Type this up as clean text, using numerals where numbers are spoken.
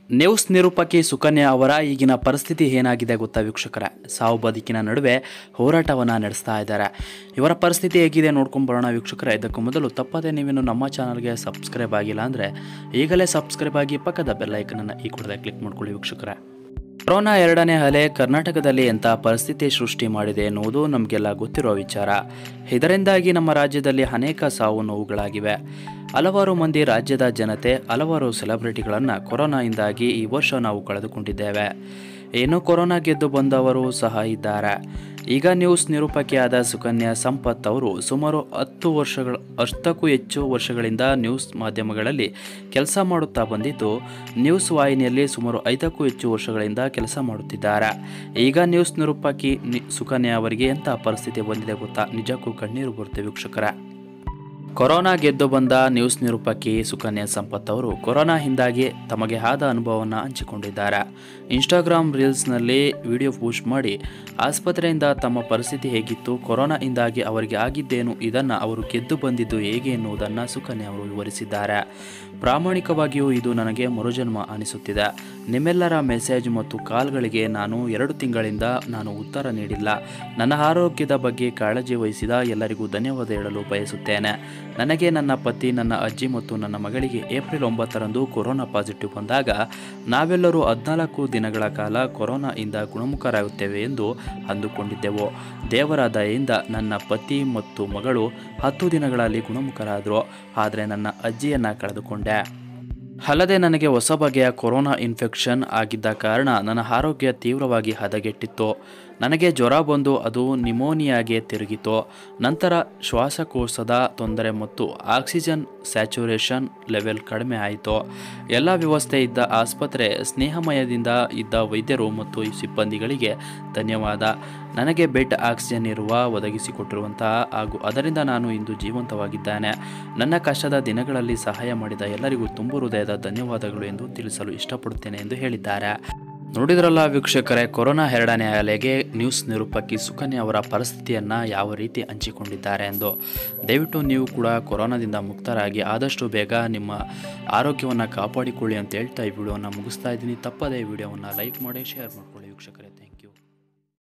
News ನಿರೂಪಕಿ Sukanya ಅವರ ಈಗಿನ ಪರಿಸ್ಥಿತಿ ಏನಾಗಿದೆ ಗೊತ್ತಾ ವೀಕ್ಷಕರೇ? ಸಾವು ಬದುಕಿನ ನಡುವೆ ಹೋರಾಟವನ್ನು ನಡೆಸ್ತಾ ಇದ್ದಾರೆ. ಇವರ ಪರಿಸ್ಥಿತಿ ಹೇಗಿದೆ ನೋಡ್ಕೊಂಡು ಬರೋಣ ವೀಕ್ಷಕರೇ. ಇದಕ್ಕೂ ಮೊದಲು ತಪ್ಪದೆ ನೀವೇನು ನಮ್ಮ ಚಾನಲ್ಗೆ ಸಬ್ಸ್ಕ್ರೈಬ್ ಆಗಿಲ್ಲ ಅಂದರೆ ಈಗಲೇ ಸಬ್ಸ್ಕ್ರೈಬ್ ಆಗಿ ಪಕ್ಕದ ಬೆಲ್ ಐಕನನ್ನು ಈ ಕೂಡಲೇ ಕ್ಲಿಕ್ ಮಾಡ್ಕೊಳ್ಳಿ ವೀಕ್ಷಕರೇ. ಕೊರೋನಾ ಎರಡನೇ ಅಲೆ ಕರ್ನಾಟಕದಲ್ಲಿ ಎಂಥ ಪರಿಸ್ಥಿತಿ ಸೃಷ್ಟಿ ಮಾಡಿದೆ ಎನ್ನುವುದು ನಮಗೆಲ್ಲ ಗೊತ್ತಿರೋ ವಿಚಾರ. ಇದರಿಂದಾಗಿ ನಮ್ಮ ರಾಜ್ಯದಲ್ಲಿ ಅನೇಕ ಸಾವು ನೋವುಗಳಾಗಿವೆ. ಹಲವಾರು ಮಂದಿ ರಾಜ್ಯದ ಜನತೆ, ಹಲವಾರು ಸೆಲೆಬ್ರಿಟಿಗಳನ್ನು ಕೊರೋನಾಯಿಂದಾಗಿ ಈ ವರ್ಷ ನಾವು ಕಳೆದುಕೊಂಡಿದ್ದೇವೆ. ಏನು ಕೊರೋನಾ ಗೆದ್ದು ಬಂದವರು ಸಹ ಇದ್ದಾರೆ. ಈಗ ನ್ಯೂಸ್ ನಿರೂಪಕಿಯಾದ ಸುಕನ್ಯಾ ಸಂಪತ್ ಅವರು ಸುಮಾರು 10ಕ್ಕೂ ಹೆಚ್ಚು ವರ್ಷಗಳಿಂದ ನ್ಯೂಸ್ ಮಾಧ್ಯಮಗಳಲ್ಲಿ ಕೆಲಸ ಮಾಡುತ್ತಾ ಬಂದಿದ್ದು, ನ್ಯೂಸ್ ವಾಹಿನಿಯಲ್ಲಿ ಸುಮಾರು 5ಕ್ಕೂ ಹೆಚ್ಚು ವರ್ಷಗಳಿಂದ ಕೆಲಸ ಮಾಡುತ್ತಿದ್ದಾರೆ. ಈಗ ನ್ಯೂಸ್ ನಿರೂಪಕಿ ಸುಕನ್ಯಾ ಅವರಿಗೆ ಎಂಥ ಪರಿಸ್ಥಿತಿ ಬಂದಿದೆ ಗೊತ್ತಾ? ನಿಜಕ್ಕೂ ಕಣ್ಣೀರು ಬರುತ್ತೆ ವೀಕ್ಷಕರೇ. ಕೊರೋನಾ ಗೆದ್ದು ಬಂದ ನ್ಯೂಸ್ ನಿರೂಪಕಿ ಸುಕನ್ಯಾ ಸಂಪತ್ ಅವರು ಕೊರೋನಾದಿಂದಾಗಿ ತಮಗೆ ಆದ ಅನುಭವವನ್ನು ಹಂಚಿಕೊಂಡಿದ್ದಾರೆ. ಇನ್ಸ್ಟಾಗ್ರಾಮ್ ರೀಲ್ಸ್ನಲ್ಲಿ ವಿಡಿಯೋ ಪೋಸ್ಟ್ ಮಾಡಿ ಆಸ್ಪತ್ರೆಯಿಂದ ತಮ್ಮ ಪರಿಸ್ಥಿತಿ ಹೇಗಿತ್ತು, ಕೊರೋನಾದಿಂದಾಗಿ ಅವರಿಗೆ ಆಗಿದ್ದೇನು, ಇದನ್ನು ಅವರು ಗೆದ್ದು ಬಂದಿದ್ದು ಹೇಗೆ ಎನ್ನುವುದನ್ನು ಸುಕನ್ಯಾ ಅವರು ವಿವರಿಸಿದ್ದಾರೆ. ಪ್ರಾಮಾಣಿಕವಾಗಿಯೂ ಇದು ನನಗೆ ಮರುಜನ್ಮ ಅನಿಸುತ್ತಿದೆ. ನಿಮ್ಮೆಲ್ಲರ ಮೆಸೇಜ್ ಮತ್ತು ಕಾಲ್ಗಳಿಗೆ ನಾನು 2 ತಿಂಗಳಿಂದ ನಾನು ಉತ್ತರ ನೀಡಿಲ್ಲ. ನನ್ನ ಆರೋಗ್ಯದ ಬಗ್ಗೆ ಕಾಳಜಿ ವಹಿಸಿದ ಎಲ್ಲರಿಗೂ ಧನ್ಯವಾದ ಹೇಳಲು ಬಯಸುತ್ತೇನೆ. ನನಗೆ, ನನ್ನ ಪತಿ, ನನ್ನ ಅಜ್ಜಿ ಮತ್ತು ನನ್ನ ಮಗಳಿಗೆ ಏಪ್ರಿಲ್ 9ರಂದು ಕೊರೋನಾ ಪಾಸಿಟಿವ್ ಬಂದಾಗ ನಾವೆಲ್ಲರೂ 14 ದಿನಗಳ ಕಾಲ ಕೊರೋನಾದಿಂದ ಗುಣಮುಖರಾಗುತ್ತೇವೆ ಎಂದು ಅಂದುಕೊಂಡಿದ್ದೆವು. ದೇವರ ದಯೆಯಿಂದ ನನ್ನ ಪತಿ ಮತ್ತು ಮಗಳು 10 ದಿನಗಳಲ್ಲಿ ಗುಣಮುಖರಾದರು. ಆದರೆ ನನ್ನ ಅಜ್ಜಿಯನ್ನು ಕಳೆದುಕೊಂಡೆ. ಅಲ್ಲದೆ ನನಗೆ ಹೊಸ ಬಗೆಯ ಕೊರೋನಾ ಇನ್ಫೆಕ್ಷನ್ ಆಗಿದ್ದ ಕಾರಣ ನನ್ನ ಆರೋಗ್ಯ ತೀವ್ರವಾಗಿ ಹದಗೆಟ್ಟಿತ್ತು. ನನಗೆ ಜ್ವರ ಬಂದು ಅದು ನಿಮೋನಿಯಾಗೆ ತಿರುಗಿತು. ನಂತರ ಶ್ವಾಸಕೋಶದ ತೊಂದರೆ ಮತ್ತು ಆಕ್ಸಿಜನ್ ಸ್ಯಾಚುರೇಷನ್ ಲೆವೆಲ್ ಕಡಿಮೆ ಆಯಿತು. ಎಲ್ಲ ವ್ಯವಸ್ಥೆ ಇದ್ದ ಆಸ್ಪತ್ರೆ, ಸ್ನೇಹಮಯದಿಂದ ಇದ್ದ ವೈದ್ಯರು ಮತ್ತು ಸಿಬ್ಬಂದಿಗಳಿಗೆ ಧನ್ಯವಾದ. ನನಗೆ ಬೆಡ್ ಆಕ್ಸಿಜನ್ ಇರುವ ಒದಗಿಸಿಕೊಟ್ಟಿರುವಂತಹ ಹಾಗೂ ಅದರಿಂದ ನಾನು ಇಂದು ಜೀವಂತವಾಗಿದ್ದೇನೆ. ನನ್ನ ಕಷ್ಟದ ದಿನಗಳಲ್ಲಿ ಸಹಾಯ ಮಾಡಿದ ಎಲ್ಲರಿಗೂ ತುಂಬು ಹೃದಯದ ಧನ್ಯವಾದಗಳು ಎಂದು ತಿಳಿಸಲು ಇಷ್ಟಪಡುತ್ತೇನೆ ಎಂದು ಹೇಳಿದ್ದಾರೆ. ನೋಡಿದ್ರಲ್ಲ ವೀಕ್ಷಕರೇ, ಕೊರೋನಾ ಎರಡನೇ ಅಲೆಗೆ ನ್ಯೂಸ್ ನಿರೂಪಕಿ ಸುಕನ್ಯಾ ಅವರ ಪರಿಸ್ಥಿತಿಯನ್ನು ಯಾವ ರೀತಿ ಹಂಚಿಕೊಂಡಿದ್ದಾರೆ ಎಂದು. ದಯವಿಟ್ಟು ನೀವು ಕೂಡ ಕೊರೋನಾದಿಂದ ಮುಕ್ತರಾಗಿ ಆದಷ್ಟು ಬೇಗ ನಿಮ್ಮ ಆರೋಗ್ಯವನ್ನು ಕಾಪಾಡಿಕೊಳ್ಳಿ ಅಂತ ಹೇಳ್ತಾ ಈ ವಿಡಿಯೋವನ್ನು ಮುಗಿಸ್ತಾ ಇದ್ದೀನಿ. ತಪ್ಪದೇ ಈ ವಿಡಿಯೋವನ್ನು ಲೈಕ್ ಮಾಡಿ, ಶೇರ್ ಮಾಡಿ.